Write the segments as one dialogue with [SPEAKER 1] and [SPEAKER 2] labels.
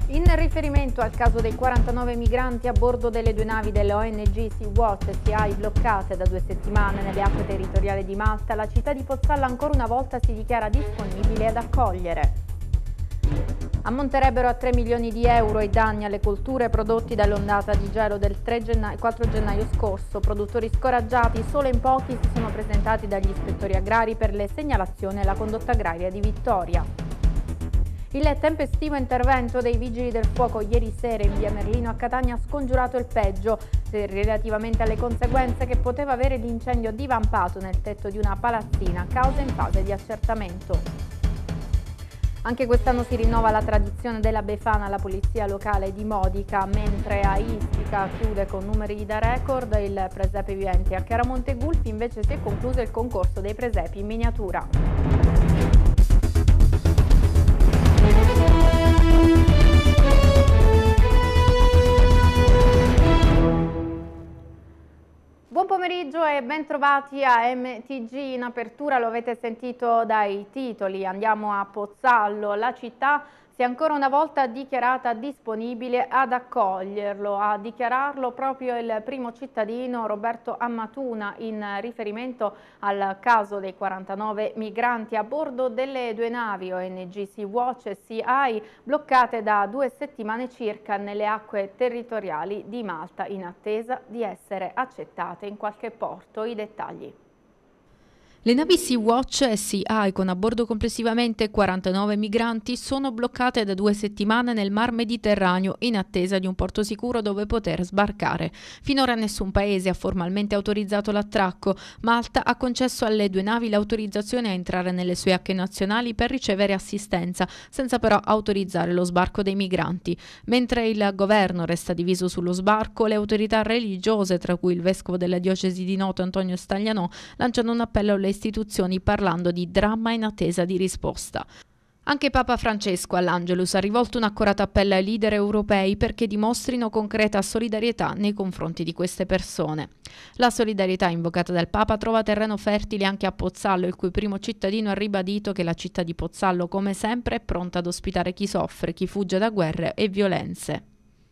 [SPEAKER 1] In riferimento al caso dei 49 migranti a bordo delle due navi delle ONG Sea-Watch e Sea-Eye bloccate da 2 settimane nelle acque territoriali di Malta, la città di Pozzallo ancora una volta si dichiara disponibile ad accogliere. Ammonterebbero a 3 milioni di euro i danni alle colture prodotti dall'ondata di gelo del 4 gennaio scorso. Produttori scoraggiati, solo in pochi si sono presentati dagli ispettori agrari per le segnalazioni alla condotta agraria di Vittoria. Il tempestivo intervento dei Vigili del Fuoco ieri sera in via Merlino a Catania ha scongiurato il peggio relativamente alle conseguenze che poteva avere l'incendio divampato nel tetto di una palazzina, causa in fase di accertamento. Anche quest'anno si rinnova la tradizione della Befana alla polizia locale di Modica, mentre a Istica chiude con numeri da record il presepe vivente. A Chiaramonte Gulfi invece si è concluso il concorso dei presepi in miniatura. Buon pomeriggio e ben trovati a MTG. In apertura lo avete sentito dai titoli, andiamo a Pozzallo, la città si è ancora una volta dichiarata disponibile ad accoglierlo, a dichiararlo proprio il primo cittadino Roberto Ammatuna in riferimento al caso dei 49 migranti a bordo delle due navi ONG Sea-Watch e Sea-Eye bloccate da 2 settimane circa nelle acque territoriali di Malta in attesa di essere accettate in qualche porto. I dettagli.
[SPEAKER 2] Le navi Sea-Watch e Sea-Eye, con a bordo complessivamente 49 migranti, sono bloccate da 2 settimane nel Mar Mediterraneo in attesa di un porto sicuro dove poter sbarcare. Finora nessun paese ha formalmente autorizzato l'attracco. Malta ha concesso alle due navi l'autorizzazione a entrare nelle sue acque nazionali per ricevere assistenza, senza però autorizzare lo sbarco dei migranti. Mentre il governo resta diviso sullo sbarco, le autorità religiose, tra cui il vescovo della diocesi di Noto Antonio Staglianò, lanciano un appello alle istituzioni parlando di dramma in attesa di risposta. Anche Papa Francesco all'Angelus ha rivolto un accorato appello ai leader europei perché dimostrino concreta solidarietà nei confronti di queste persone. La solidarietà invocata dal Papa trova terreno fertile anche a Pozzallo, il cui primo cittadino ha ribadito che la città di Pozzallo, come sempre, è pronta ad ospitare chi soffre, chi fugge da guerre e violenze.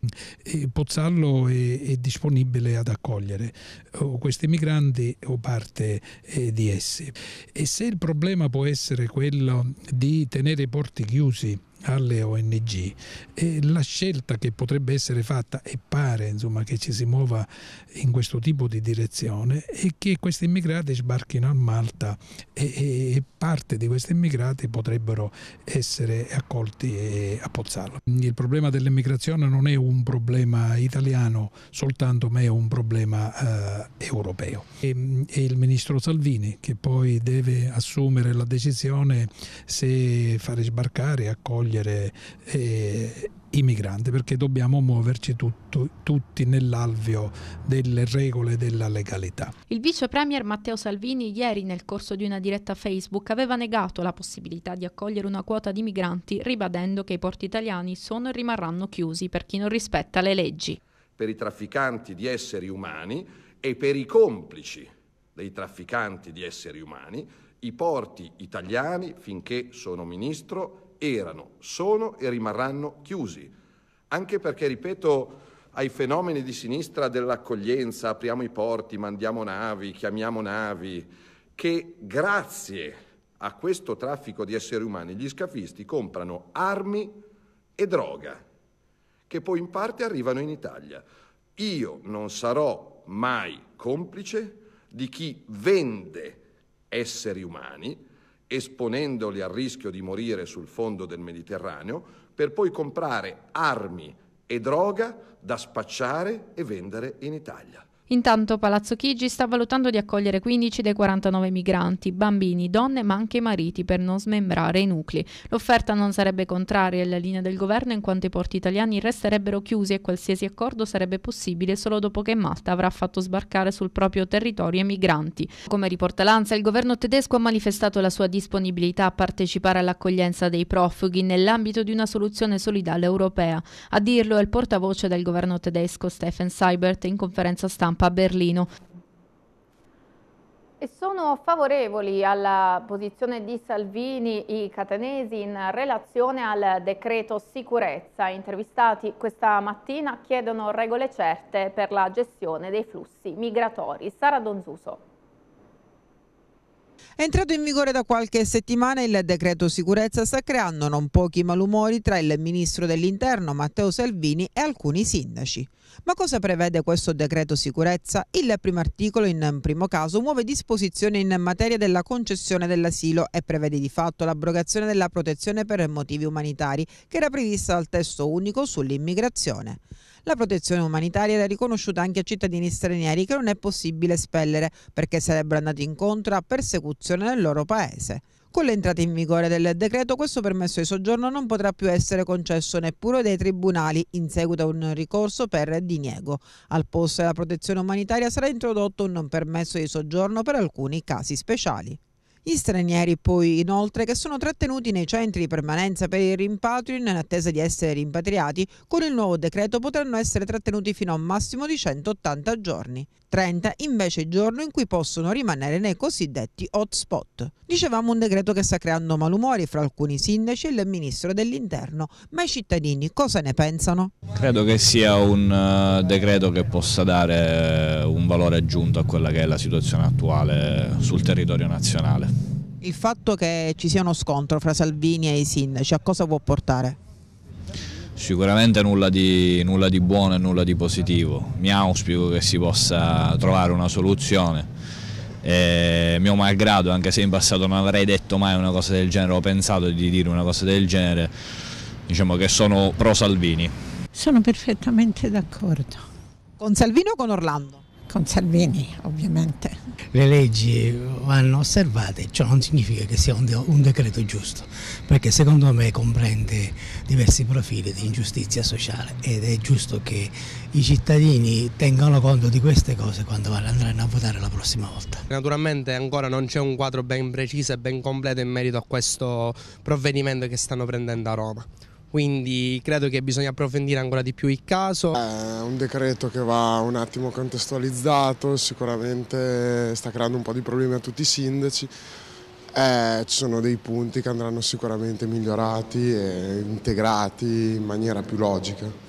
[SPEAKER 3] Pozzallo è disponibile ad accogliere questi migranti o parte di essi, e se il problema può essere quello di tenere i porti chiusi alle ONG, la scelta che potrebbe essere fatta, e pare insomma che ci si muova in questo tipo di direzione, è che questi immigrati sbarchino a Malta e parte di questi immigrati potrebbero essere accolti a Pozzallo. Il problema dell'immigrazione non è un problema italiano soltanto, ma è un problema europeo. È il ministro Salvini che poi deve assumere la decisione se fare sbarcare e accogliere i migranti, perché dobbiamo muoverci tutti nell'alveo delle regole della legalità.
[SPEAKER 2] Il vice premier Matteo Salvini ieri, nel corso di una diretta Facebook, aveva negato la possibilità di accogliere una quota di migranti, ribadendo che i porti italiani sono e rimarranno chiusi per chi non rispetta le leggi.
[SPEAKER 4] Per i trafficanti di esseri umani e per i complici dei trafficanti di esseri umani, i porti italiani, finché sono ministro, erano, sono e rimarranno chiusi, anche perché, ripeto, ai fenomeni di sinistra dell'accoglienza, apriamo i porti, mandiamo navi, chiamiamo navi, che grazie a questo traffico di esseri umani gli scafisti comprano armi e droga, che poi in parte arrivano in Italia. Io non sarò mai complice di chi vende esseri umani, esponendoli al rischio di morire sul fondo del Mediterraneo, per poi comprare armi e droga da spacciare e vendere in Italia.
[SPEAKER 2] Intanto Palazzo Chigi sta valutando di accogliere 15 dei 49 migranti, bambini, donne ma anche mariti, per non smembrare i nuclei. L'offerta non sarebbe contraria alla linea del governo, in quanto i porti italiani resterebbero chiusi e qualsiasi accordo sarebbe possibile solo dopo che Malta avrà fatto sbarcare sul proprio territorio i migranti. Come riporta l'ANSA, il governo tedesco ha manifestato la sua disponibilità a partecipare all'accoglienza dei profughi nell'ambito di una soluzione solidale europea. A dirlo è il portavoce del governo tedesco Steffen Seibert in conferenza stampa a Berlino.
[SPEAKER 1] E sono favorevoli alla posizione di Salvini i catanesi in relazione al decreto sicurezza. Intervistati questa mattina chiedono regole certe per la gestione dei flussi migratori. Sara Donzuso.
[SPEAKER 5] È entrato in vigore da qualche settimana il decreto sicurezza, sta creando non pochi malumori tra il ministro dell'Interno Matteo Salvini e alcuni sindaci. Ma cosa prevede questo decreto sicurezza? Il primo articolo, in primo caso, muove disposizioni in materia della concessione dell'asilo e prevede di fatto l'abrogazione della protezione per motivi umanitari che era prevista dal testo unico sull'immigrazione. La protezione umanitaria era riconosciuta anche a cittadini stranieri che non è possibile espellere perché sarebbero andati incontro a persecuzione nel loro paese. Con l'entrata in vigore del decreto, questo permesso di soggiorno non potrà più essere concesso neppure dai tribunali in seguito a un ricorso per diniego. Al posto della protezione umanitaria sarà introdotto un permesso di soggiorno per alcuni casi speciali. Gli stranieri poi inoltre che sono trattenuti nei centri di permanenza per il rimpatrio in attesa di essere rimpatriati, con il nuovo decreto potranno essere trattenuti fino a un massimo di 180 giorni. 30 invece il giorno in cui possono rimanere nei cosiddetti hotspot. Dicevamo un decreto che sta creando malumori fra alcuni sindaci e il ministro dell'Interno, ma i cittadini cosa ne pensano?
[SPEAKER 6] Credo che sia un decreto che possa dare un valore aggiunto a quella che è la situazione attuale sul territorio nazionale.
[SPEAKER 5] Il fatto che ci sia uno scontro fra Salvini e i sindaci a cosa può portare?
[SPEAKER 6] Sicuramente nulla di buono e nulla di positivo. Mi auspico che si possa trovare una soluzione. Mio malgrado, anche se in passato non avrei detto mai una cosa del genere, ho pensato di dire una cosa del genere, diciamo che sono pro Salvini.
[SPEAKER 7] Sono perfettamente d'accordo.
[SPEAKER 5] Con Salvini o con Orlando?
[SPEAKER 7] Con Salvini, ovviamente.
[SPEAKER 8] Le leggi vanno osservate, ciò non significa che sia un decreto giusto, perché secondo me comprende diversi profili di ingiustizia sociale ed è giusto che i cittadini tengano conto di queste cose quando andranno a votare la prossima volta.
[SPEAKER 9] Naturalmente ancora non c'è un quadro ben preciso e ben completo in merito a questo provvedimento che stanno prendendo a Roma. Quindi credo che bisogna approfondire ancora di più il caso.
[SPEAKER 10] È un decreto che va un attimo contestualizzato, sicuramente sta creando un po' di problemi a tutti i sindaci. Ci sono dei punti che andranno sicuramente migliorati e integrati in maniera più logica.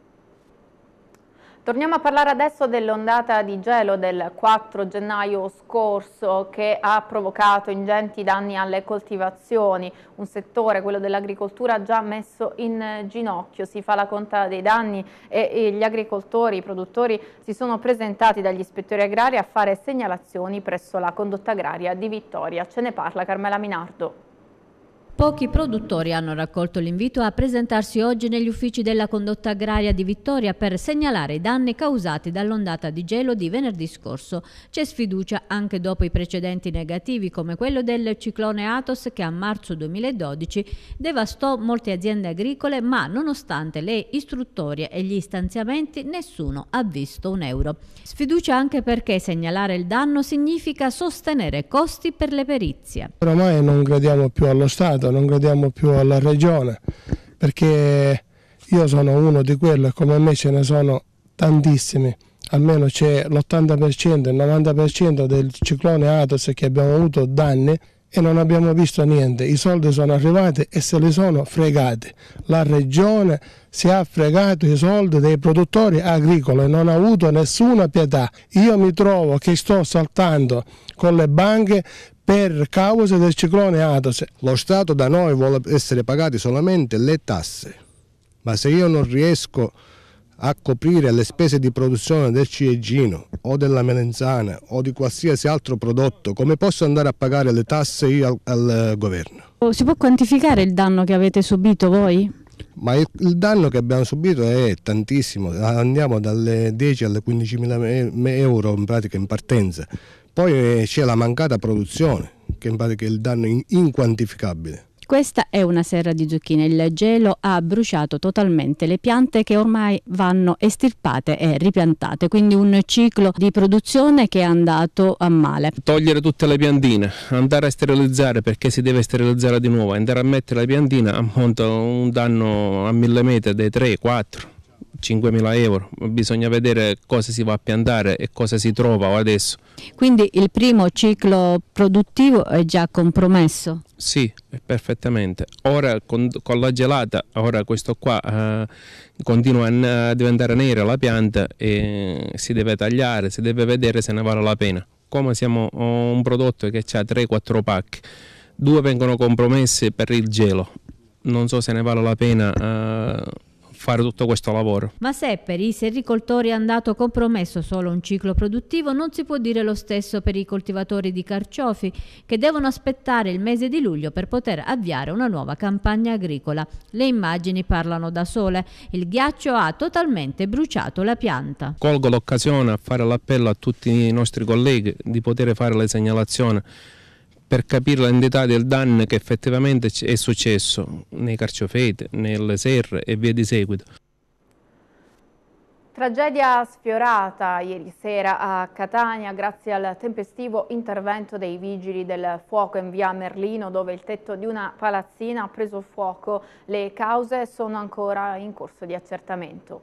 [SPEAKER 1] Torniamo a parlare adesso dell'ondata di gelo del 4 gennaio scorso che ha provocato ingenti danni alle coltivazioni, un settore, quello dell'agricoltura, già messo in ginocchio. Si fa la conta dei danni e gli agricoltori, i produttori si sono presentati dagli ispettori agrari a fare segnalazioni presso la condotta agraria di Vittoria. Ce ne parla Carmela Minardo.
[SPEAKER 11] Pochi produttori hanno raccolto l'invito a presentarsi oggi negli uffici della condotta agraria di Vittoria per segnalare i danni causati dall'ondata di gelo di venerdì scorso. C'è sfiducia anche dopo i precedenti negativi come quello del ciclone Athos che a marzo 2012 devastò molte aziende agricole, ma nonostante le istruttorie e gli stanziamenti nessuno ha visto un euro. Sfiducia anche perché segnalare il danno significa sostenere costi per le perizie.
[SPEAKER 12] Ormai non crediamo più allo Stato, non crediamo più alla Regione, perché io sono uno di quelli, come me ce ne sono tantissimi, almeno c'è l'80%, il 90% del ciclone Athos che abbiamo avuto danni e non abbiamo visto niente. I soldi sono arrivati e se li sono fregati. La Regione si è fregato i soldi dei produttori agricoli, non ha avuto nessuna pietà. Io mi trovo che sto saltando con le banche per causa del ciclone Athos.
[SPEAKER 13] Lo Stato da noi vuole essere pagati solamente le tasse, ma se io non riesco a coprire le spese di produzione del ciliegino o della melenzana o di qualsiasi altro prodotto, come posso andare a pagare le tasse io al governo?
[SPEAKER 11] Si può quantificare il danno che avete subito voi?
[SPEAKER 13] Ma il danno che abbiamo subito è tantissimo, andiamo dalle 10 alle 15.000 euro in pratica in partenza. Poi c'è la mancata produzione, che in pratica è il danno inquantificabile.
[SPEAKER 11] Questa è una serra di zucchine. Il gelo ha bruciato totalmente le piante che ormai vanno estirpate e ripiantate, quindi un ciclo di produzione che è andato a male.
[SPEAKER 9] Togliere tutte le piantine, andare a sterilizzare perché si deve sterilizzare di nuovo, andare a mettere la piantina ammonta un danno a 1000 metri dei 3-4. 5.000 euro, bisogna vedere cosa si va a piantare e cosa si trova adesso.
[SPEAKER 11] Quindi il primo ciclo produttivo è già compromesso?
[SPEAKER 9] Sì, perfettamente. Ora con la gelata, ora questo qua continua a diventare nera la pianta e si deve tagliare, si deve vedere se ne vale la pena. Come siamo un prodotto che ha 3-4 pacchi, 2 vengono compromessi per il gelo, non so se ne vale la pena fare tutto questo lavoro.
[SPEAKER 11] Ma se per i sericoltori è andato compromesso solo un ciclo produttivo, non si può dire lo stesso per i coltivatori di carciofi, che devono aspettare il mese di luglio per poter avviare una nuova campagna agricola. Le immagini parlano da sole, il ghiaccio ha totalmente bruciato la pianta.
[SPEAKER 9] Colgo l'occasione a fare l'appello a tutti i nostri colleghi di poter fare le segnalazioni per capire l'entità del danno che effettivamente è successo nei carciofeti, nelle serre e via di seguito.
[SPEAKER 1] Tragedia sfiorata ieri sera a Catania grazie al tempestivo intervento dei vigili del fuoco in via Merlino, dove il tetto di una palazzina ha preso fuoco. Le cause sono ancora in corso di accertamento.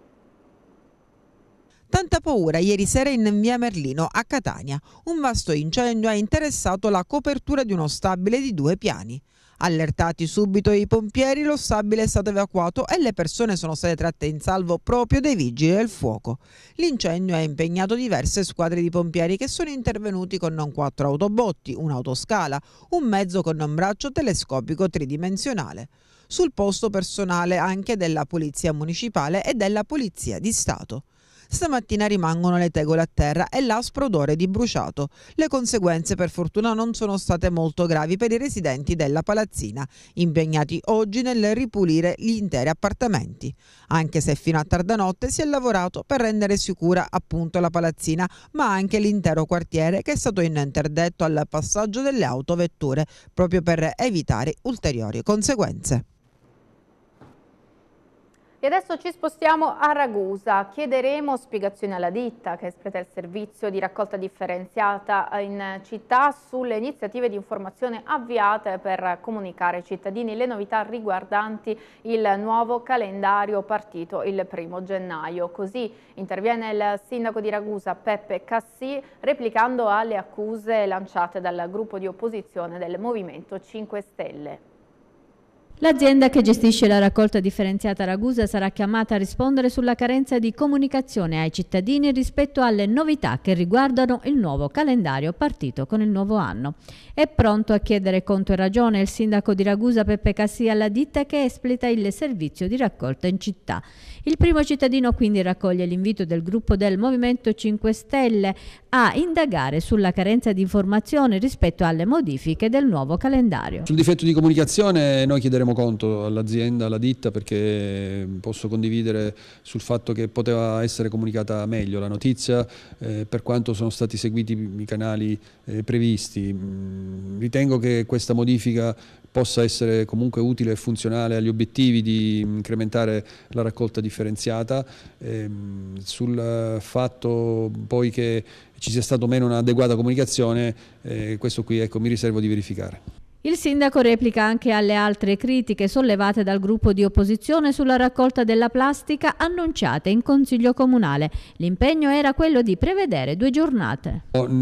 [SPEAKER 5] Tanta paura ieri sera in via Merlino a Catania. Un vasto incendio ha interessato la copertura di uno stabile di 2 piani. Allertati subito i pompieri, lo stabile è stato evacuato e le persone sono state tratte in salvo proprio dai vigili del fuoco. L'incendio ha impegnato diverse squadre di pompieri che sono intervenuti con 4 autobotti, un'autoscala, un mezzo con un braccio telescopico tridimensionale. Sul posto personale anche della Polizia Municipale e della Polizia di Stato. Stamattina rimangono le tegole a terra e l'aspro odore di bruciato. Le conseguenze per fortuna non sono state molto gravi per i residenti della palazzina, impegnati oggi nel ripulire gli interi appartamenti. Anche se fino a tarda notte si è lavorato per rendere sicura appunto la palazzina, ma anche l'intero quartiere che è stato interdetto al passaggio delle autovetture proprio per evitare ulteriori conseguenze.
[SPEAKER 1] E adesso ci spostiamo a Ragusa. Chiederemo spiegazioni alla ditta che espleta il servizio di raccolta differenziata in città sulle iniziative di informazione avviate per comunicare ai cittadini le novità riguardanti il nuovo calendario partito il 1° gennaio. Così interviene il sindaco di Ragusa Peppe Cassì, replicando alle accuse lanciate dal gruppo di opposizione del Movimento 5 Stelle.
[SPEAKER 11] L'azienda che gestisce la raccolta differenziata a Ragusa sarà chiamata a rispondere sulla carenza di comunicazione ai cittadini rispetto alle novità che riguardano il nuovo calendario partito con il nuovo anno. È pronto a chiedere conto e ragione il sindaco di Ragusa Peppe Cassi alla ditta che espleta il servizio di raccolta in città. Il primo cittadino quindi raccoglie l'invito del gruppo del Movimento 5 Stelle a indagare sulla carenza di informazione rispetto alle modifiche del nuovo calendario.
[SPEAKER 14] Sul difetto di comunicazione noi chiederemo conto all'azienda, alla ditta, perché posso condividere sul fatto che poteva essere comunicata meglio la notizia per quanto sono stati seguiti i canali previsti. Ritengo che questa modifica possa essere comunque utile e funzionale agli obiettivi di incrementare la raccolta differenziata. Sul fatto poi che ci sia stato meno un'adeguata comunicazione, questo qui ecco, mi riservo di verificare.
[SPEAKER 11] Il sindaco replica anche alle altre critiche sollevate dal gruppo di opposizione sulla raccolta della plastica annunciate in Consiglio Comunale. L'impegno era quello di prevedere 2 giornate.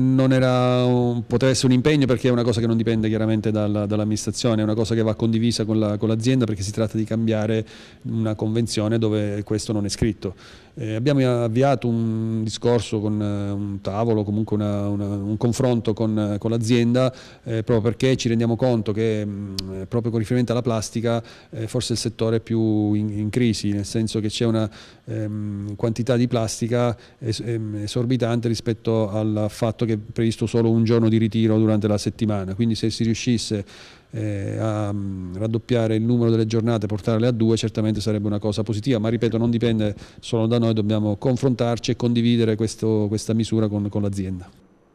[SPEAKER 14] Poteva essere un impegno perché è una cosa che non dipende chiaramente dall'amministrazione, è una cosa che va condivisa con l'azienda perché si tratta di cambiare una convenzione dove questo non è scritto. Abbiamo avviato un discorso con un tavolo, comunque un confronto con l'azienda proprio perché ci rendiamo conto che proprio con riferimento alla plastica forse il settore è più in crisi, nel senso che c'è una quantità di plastica esorbitante rispetto al fatto che è previsto solo un giorno di ritiro durante la settimana, quindi se si riuscisse a raddoppiare il numero delle giornate, portarle a 2, certamente sarebbe una cosa positiva, ma ripeto non dipende solo da noi, dobbiamo confrontarci e condividere questa misura con l'azienda.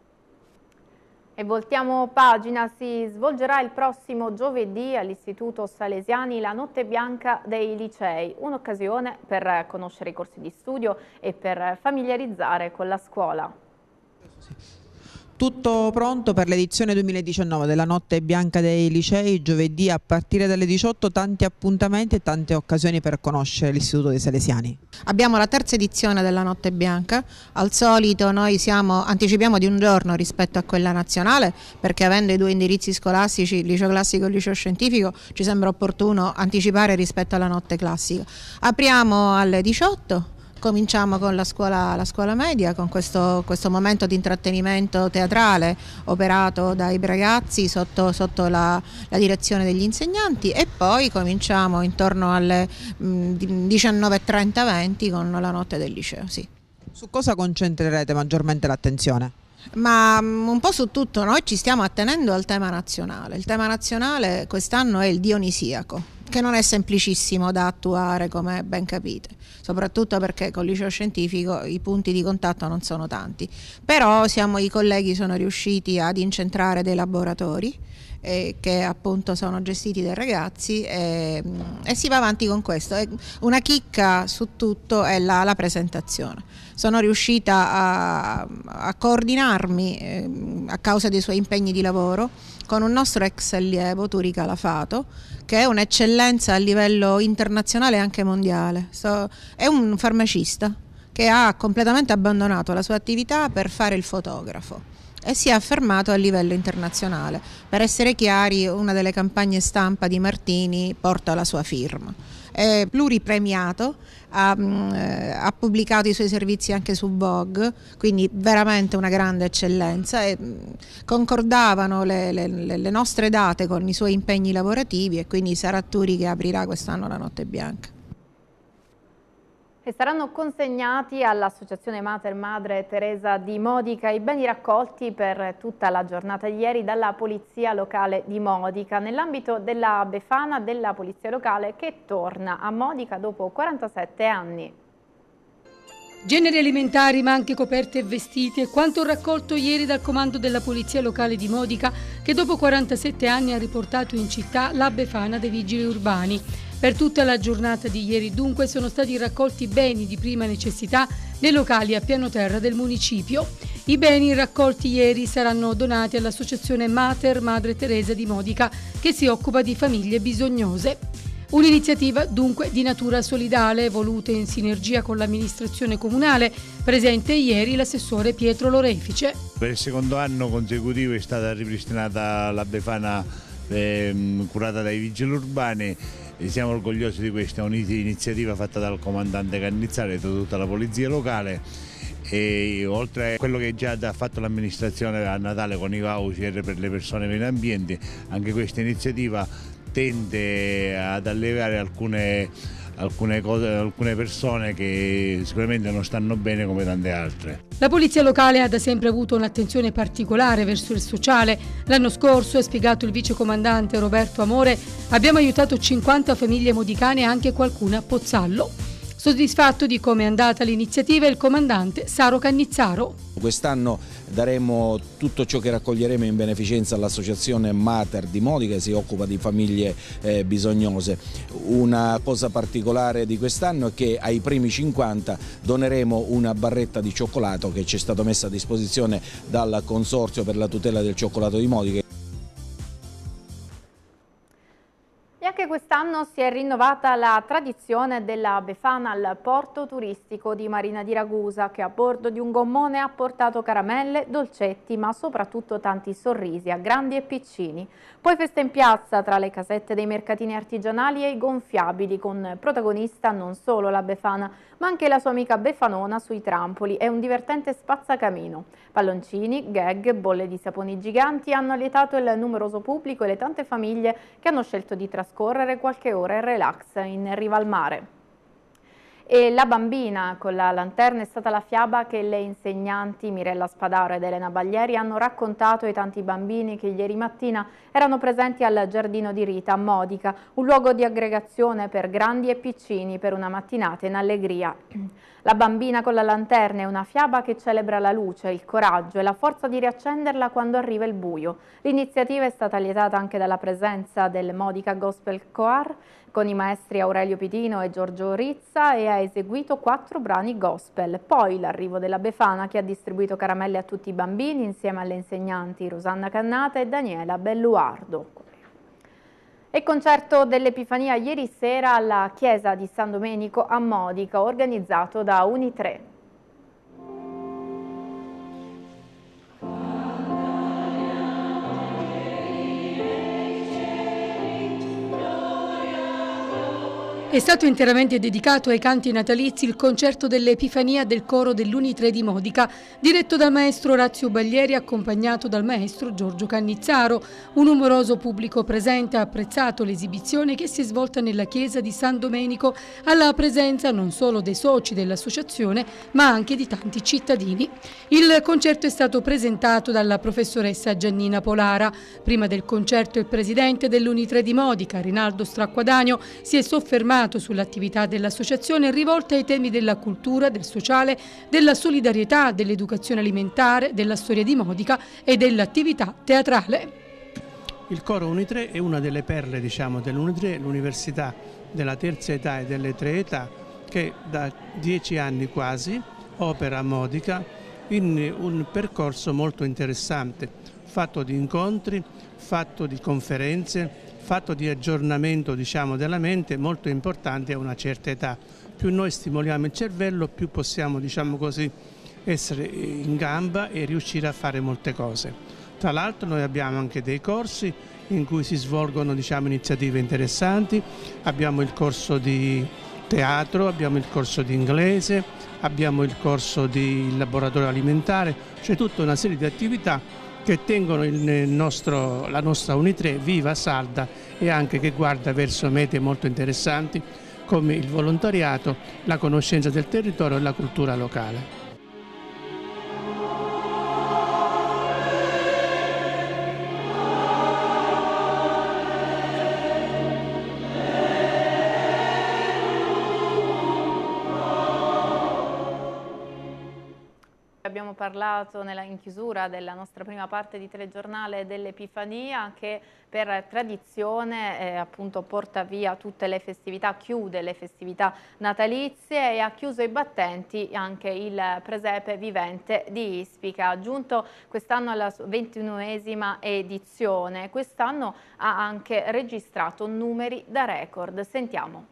[SPEAKER 1] E voltiamo pagina, si svolgerà il prossimo giovedì all'Istituto Salesiani la Notte Bianca dei Licei, un'occasione per conoscere i corsi di studio e per familiarizzare con la scuola.
[SPEAKER 5] Tutto pronto per l'edizione 2019 della Notte Bianca dei Licei, giovedì a partire dalle 18, tanti appuntamenti e tante occasioni per conoscere l'Istituto dei Salesiani.
[SPEAKER 15] Abbiamo la terza edizione della Notte Bianca, al solito noi anticipiamo di un giorno rispetto a quella nazionale, perché avendo i due indirizzi scolastici, il liceo classico e il liceo scientifico, ci sembra opportuno anticipare rispetto alla Notte Classica. Apriamo alle 18. Cominciamo con la scuola media, con questo momento di intrattenimento teatrale operato dai ragazzi sotto la direzione degli insegnanti, e poi cominciamo intorno alle 19:30-20 con la notte del liceo. Sì.
[SPEAKER 5] Su cosa concentrerete maggiormente l'attenzione?
[SPEAKER 15] Ma un po' su tutto. Noi ci stiamo attenendo al tema nazionale. Il tema nazionale quest'anno è il dionisiaco, che non è semplicissimo da attuare, come ben capite, soprattutto perché col liceo scientifico i punti di contatto non sono tanti, però i colleghi sono riusciti ad incentrare dei laboratori che appunto sono gestiti dai ragazzi e si va avanti con questo. Una chicca su tutto è la presentazione. Sono riuscita a coordinarmi a causa dei suoi impegni di lavoro con un nostro ex allievo, Turi Calafato, che è un'eccellenza a livello internazionale e anche mondiale. È un farmacista che ha completamente abbandonato la sua attività per fare il fotografo e si è affermato a livello internazionale. Per essere chiari, una delle campagne stampa di Martini porta la sua firma. È pluripremiato, ha pubblicato i suoi servizi anche su Vogue, quindi veramente una grande eccellenza, e concordavano le nostre date con i suoi impegni lavorativi, e quindi sarà Turi che aprirà quest'anno la Notte Bianca.
[SPEAKER 1] E saranno consegnati all'Associazione Mater Madre Teresa di Modica i beni raccolti per tutta la giornata di ieri dalla Polizia Locale di Modica, nell'ambito della Befana della Polizia Locale, che torna a Modica dopo 47 anni.
[SPEAKER 16] Generi alimentari, ma anche coperte e vestiti, è quanto raccolto ieri dal comando della Polizia Locale di Modica, che dopo 47 anni ha riportato in città la Befana dei Vigili Urbani. Per tutta la giornata di ieri dunque sono stati raccolti beni di prima necessità nei locali a piano terra del municipio. I beni raccolti ieri saranno donati all'Associazione Mater Madre Teresa di Modica, che si occupa di famiglie bisognose. Un'iniziativa dunque di natura solidale, voluta in sinergia con l'amministrazione comunale, presente ieri l'assessore Pietro Lorefice.
[SPEAKER 17] Per il secondo anno consecutivo è stata ripristinata la Befana curata dai Vigili Urbani. E siamo orgogliosi di questa iniziativa fatta dal comandante Cannizzale e da tutta la polizia locale, e oltre a quello che già ha fatto l'amministrazione a Natale con i voucher per le persone meno ambienti, anche questa iniziativa tende ad alleviare alcune persone che sicuramente non stanno bene come tante altre.
[SPEAKER 16] La Polizia Locale ha da sempre avuto un'attenzione particolare verso il sociale. L'anno scorso, ha spiegato il vicecomandante Roberto Amore, abbiamo aiutato 50 famiglie modicane e anche qualcuna a Pozzallo. Soddisfatto di come è andata l'iniziativa il comandante Saro Cannizzaro.
[SPEAKER 18] Quest'anno daremo tutto ciò che raccoglieremo in beneficenza all'Associazione Mater di Modica, che si occupa di famiglie bisognose. Una cosa particolare di quest'anno è che ai primi 50 doneremo una barretta di cioccolato che ci è stata messa a disposizione dal Consorzio per la tutela del cioccolato di Modica.
[SPEAKER 1] E anche quest'anno si è rinnovata la tradizione della Befana al porto turistico di Marina di Ragusa, che a bordo di un gommone ha portato caramelle, dolcetti, ma soprattutto tanti sorrisi a grandi e piccini. Poi festa in piazza tra le casette dei mercatini artigianali e i gonfiabili, con protagonista non solo la Befana, ma anche la sua amica Befanona sui trampoli e un divertente spazzacamino. Palloncini, gag, bolle di saponi giganti hanno allietato il numeroso pubblico e le tante famiglie che hanno scelto di trascorrere qualche ora in relax in riva al mare. E La bambina con la lanterna è stata la fiaba che le insegnanti Mirella Spadaro ed Elena Baglieri hanno raccontato ai tanti bambini che ieri mattina erano presenti al Giardino di Rita a Modica, un luogo di aggregazione per grandi e piccini per una mattinata in allegria. La bambina con la lanterna è una fiaba che celebra la luce, il coraggio e la forza di riaccenderla quando arriva il buio. L'iniziativa è stata allietata anche dalla presenza del Modica Gospel Choir con i maestri Aurelio Pitino e Giorgio Rizza, e ha eseguito 4 brani gospel, poi l'arrivo della Befana che ha distribuito caramelle a tutti i bambini insieme alle insegnanti Rosanna Cannata e Daniela Belluardo. E concerto dell'Epifania ieri sera alla chiesa di San Domenico a Modica, organizzato da Unitre.
[SPEAKER 16] È stato interamente dedicato ai canti natalizi il concerto dell'Epifania del coro dell'Unitre di Modica, diretto dal maestro Orazio Baglieri, accompagnato dal maestro Giorgio Cannizzaro. Un numeroso pubblico presente ha apprezzato l'esibizione che si è svolta nella chiesa di San Domenico, alla presenza non solo dei soci dell'associazione, ma anche di tanti cittadini. Il concerto è stato presentato dalla professoressa Giannina Polara. Prima del concerto il presidente dell'Unitre di Modica, Rinaldo Stracquadanio, si è soffermato sull'attività dell'associazione rivolta ai temi della cultura, del sociale, della solidarietà, dell'educazione alimentare, della storia di Modica e dell'attività teatrale.
[SPEAKER 19] Il coro Unitre è una delle perle, dell'Unitre, l'università della terza età e delle tre età, che da 10 anni quasi opera a Modica in un percorso molto interessante, fatto di incontri, fatto di conferenze, fatto di aggiornamento della mente molto importante a una certa età. Più noi stimoliamo il cervello, più possiamo essere in gamba e riuscire a fare molte cose. Tra l'altro noi abbiamo anche dei corsi in cui si svolgono iniziative interessanti, abbiamo il corso di teatro, abbiamo il corso di inglese, abbiamo il corso di laboratorio alimentare, cioè tutta una serie di attività che tengono la nostra Unitre viva, salda e anche che guarda verso mete molto interessanti come il volontariato, la conoscenza del territorio e la cultura locale.
[SPEAKER 1] Abbiamo parlato in chiusura della nostra prima parte di telegiornale dell'Epifania, che per tradizione appunto porta via tutte le festività, chiude le festività natalizie e ha chiuso i battenti anche il presepe vivente di Ispica, giunto quest'anno alla 21esima edizione. Quest'anno ha anche registrato numeri da record. Sentiamo.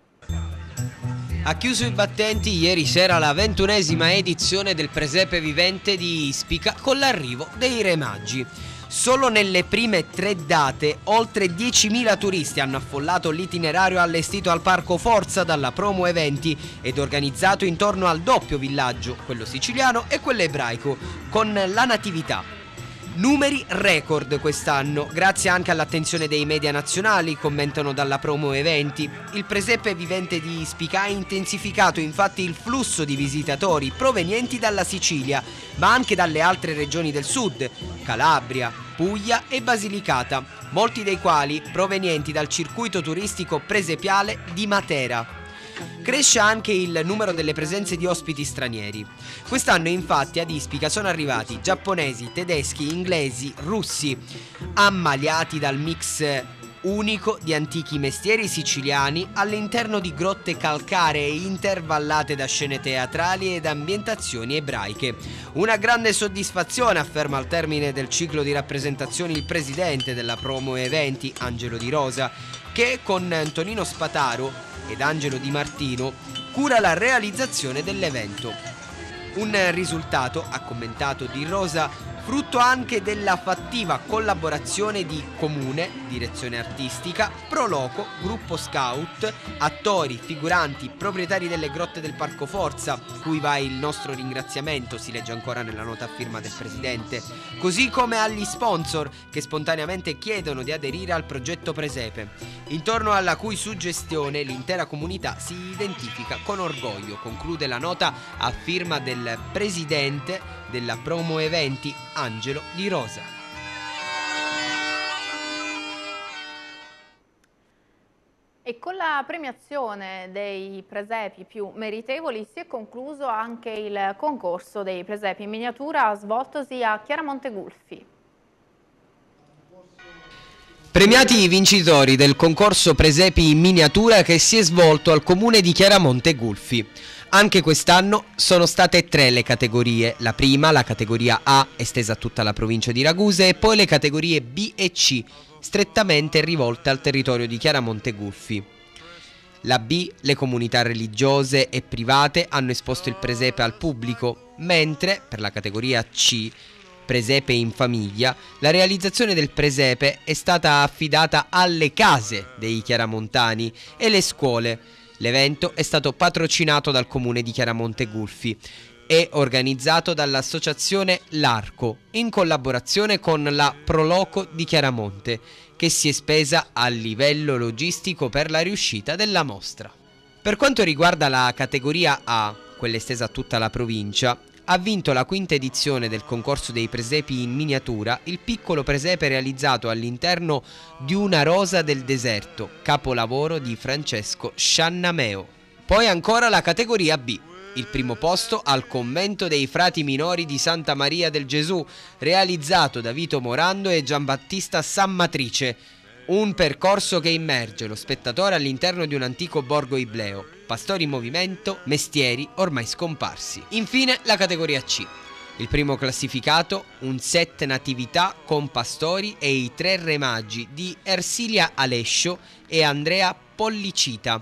[SPEAKER 20] Ha chiuso i battenti ieri sera la 21esima edizione del presepe vivente di Ispica con l'arrivo dei Re Magi. Solo nelle prime 3 date oltre 10.000 turisti hanno affollato l'itinerario allestito al Parco Forza dalla Promo Eventi ed organizzato intorno al doppio villaggio, quello siciliano e quello ebraico, con la Natività. Numeri record quest'anno, grazie anche all'attenzione dei media nazionali, commentano dalla Promo Eventi. Il presepe vivente di Ispica ha intensificato infatti il flusso di visitatori provenienti dalla Sicilia, ma anche dalle altre regioni del sud, Calabria, Puglia e Basilicata, molti dei quali provenienti dal circuito turistico presepiale di Matera. Cresce anche il numero delle presenze di ospiti stranieri. Quest'anno infatti ad Ispica sono arrivati giapponesi, tedeschi, inglesi, russi, ammaliati dal mix unico di antichi mestieri siciliani all'interno di grotte calcaree intervallate da scene teatrali ed ambientazioni ebraiche. Una grande soddisfazione, afferma al termine del ciclo di rappresentazioni il presidente della Promo Eventi, Angelo Di Rosa, che con Antonino Spataro ed Angelo Di Martino cura la realizzazione dell'evento. Un risultato, ha commentato Di Rosa, frutto anche della fattiva collaborazione di Comune, direzione artistica, Proloco, gruppo scout, attori, figuranti, proprietari delle grotte del Parco Forza, cui va il nostro ringraziamento, si legge ancora nella nota a firma del presidente, così come agli sponsor che spontaneamente chiedono di aderire al progetto Presepe, intorno alla cui suggestione l'intera comunità si identifica con orgoglio, conclude la nota a firma del presidente della Promo Eventi, Angelo Di Rosa.
[SPEAKER 1] E con la premiazione dei presepi più meritevoli si è concluso anche il concorso dei presepi in miniatura svoltosi a Chiaramonte Gulfi.
[SPEAKER 20] Premiati i vincitori del concorso Presepi in miniatura che si è svolto al comune di Chiaramonte Gulfi. Anche quest'anno sono state 3 le categorie, la prima, la categoria A, estesa a tutta la provincia di Ragusa, e poi le categorie B e C, strettamente rivolte al territorio di Chiaramonte Gulfi. La B, le comunità religiose e private hanno esposto il presepe al pubblico, mentre per la categoria C, presepe in famiglia, la realizzazione del presepe è stata affidata alle case dei chiaramontani e le scuole. L'evento è stato patrocinato dal comune di Chiaramonte Gulfi e organizzato dall'associazione L'Arco in collaborazione con la Proloco di Chiaramonte, che si è spesa a livello logistico per la riuscita della mostra. Per quanto riguarda la categoria A, quella estesa a tutta la provincia, ha vinto la 5ª edizione del concorso dei presepi in miniatura il piccolo presepe realizzato all'interno di una rosa del deserto, capolavoro di Francesco Sciannameo. Poi ancora la categoria B, il primo posto al convento dei frati minori di Santa Maria del Gesù, realizzato da Vito Morando e Giambattista Sammatrice. Un percorso che immerge lo spettatore all'interno di un antico borgo ibleo, pastori in movimento, mestieri ormai scomparsi. Infine la categoria C. Il primo classificato, un set natività con pastori e i 3 re magi di Ersilia Alescio e Andrea Pollicita.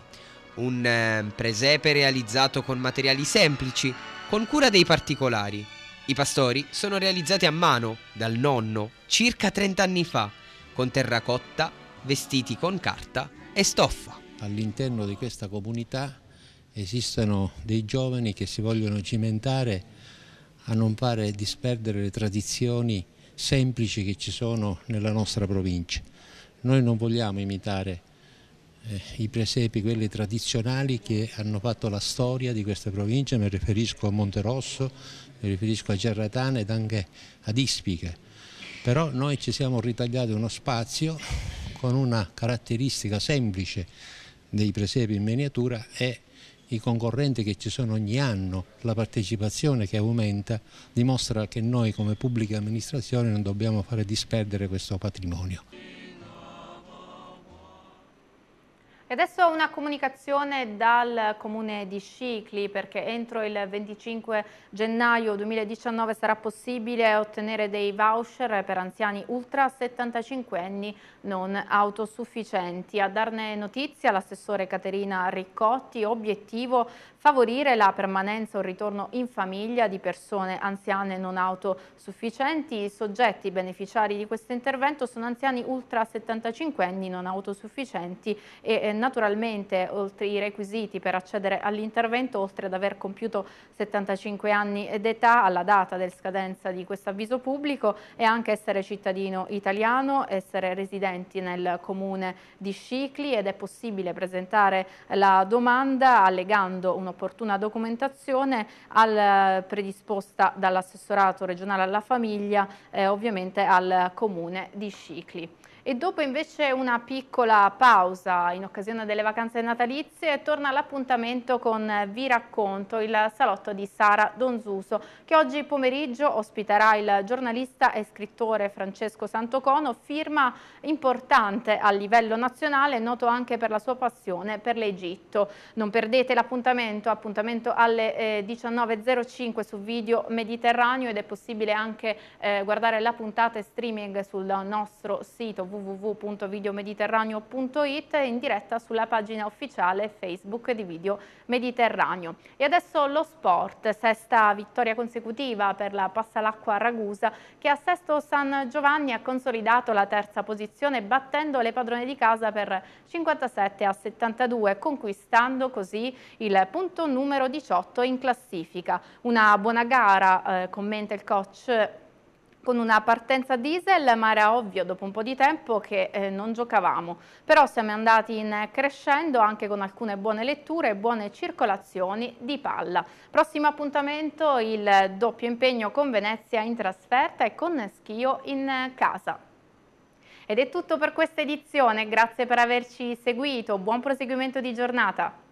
[SPEAKER 20] Un presepe realizzato con materiali semplici, con cura dei particolari. I pastori sono realizzati a mano, dal nonno, circa 30 anni fa, con terracotta, vestiti con carta e stoffa.
[SPEAKER 21] All'interno di questa comunità esistono dei giovani che si vogliono cimentare a non fare disperdere le tradizioni semplici che ci sono nella nostra provincia. Noi non vogliamo imitare i presepi, quelli tradizionali che hanno fatto la storia di questa provincia, mi riferisco a Monterosso, mi riferisco a Cerratana ed anche ad Ispica. Però noi ci siamo ritagliati uno spazio con una caratteristica semplice dei presepi in miniatura e i concorrenti che ci sono ogni anno, la partecipazione che aumenta, dimostra che noi come pubblica amministrazione non dobbiamo fare disperdere questo patrimonio.
[SPEAKER 1] E adesso una comunicazione dal comune di Scicli, perché entro il 25 gennaio 2019 sarà possibile ottenere dei voucher per anziani ultra 75 anni non autosufficienti. A darne notizia l'assessore Caterina Riccotti, obiettivo favorire la permanenza o il ritorno in famiglia di persone anziane non autosufficienti. I soggetti beneficiari di questo intervento sono anziani ultra 75 anni non autosufficienti e naturalmente oltre i requisiti per accedere all'intervento, oltre ad aver compiuto 75 anni d'età alla data del scadenza di questo avviso pubblico, e anche essere cittadino italiano, essere residenti nel comune di Scicli, ed è possibile presentare la domanda allegando un'opportuna documentazione predisposta dall'assessorato regionale alla famiglia, ovviamente al comune di Scicli. E dopo invece una piccola pausa in occasione delle vacanze natalizie torna l'appuntamento con Vi racconto, il salotto di Sara Donzuso, che oggi pomeriggio ospiterà il giornalista e scrittore Francesco Santocono, firma importante a livello nazionale, noto anche per la sua passione per l'Egitto. Non perdete l'appuntamento alle 19.05 su Video Mediterraneo, ed è possibile anche guardare la puntata streaming sul nostro sito www.videomediterraneo.it e in diretta sulla pagina ufficiale Facebook di Video Mediterraneo. E adesso lo sport, 6ª vittoria consecutiva per la Passalacqua Ragusa, che a Sesto San Giovanni ha consolidato la 3ª posizione battendo le padrone di casa per 57-72, conquistando così il punto numero 18 in classifica. Una buona gara, commenta il coach, con una partenza diesel, ma era ovvio dopo un po' di tempo che non giocavamo. Però siamo andati in crescendo anche con alcune buone letture e buone circolazioni di palla. Prossimo appuntamento il doppio impegno con Venezia in trasferta e con Schio in casa. Ed è tutto per questa edizione, grazie per averci seguito, buon proseguimento di giornata.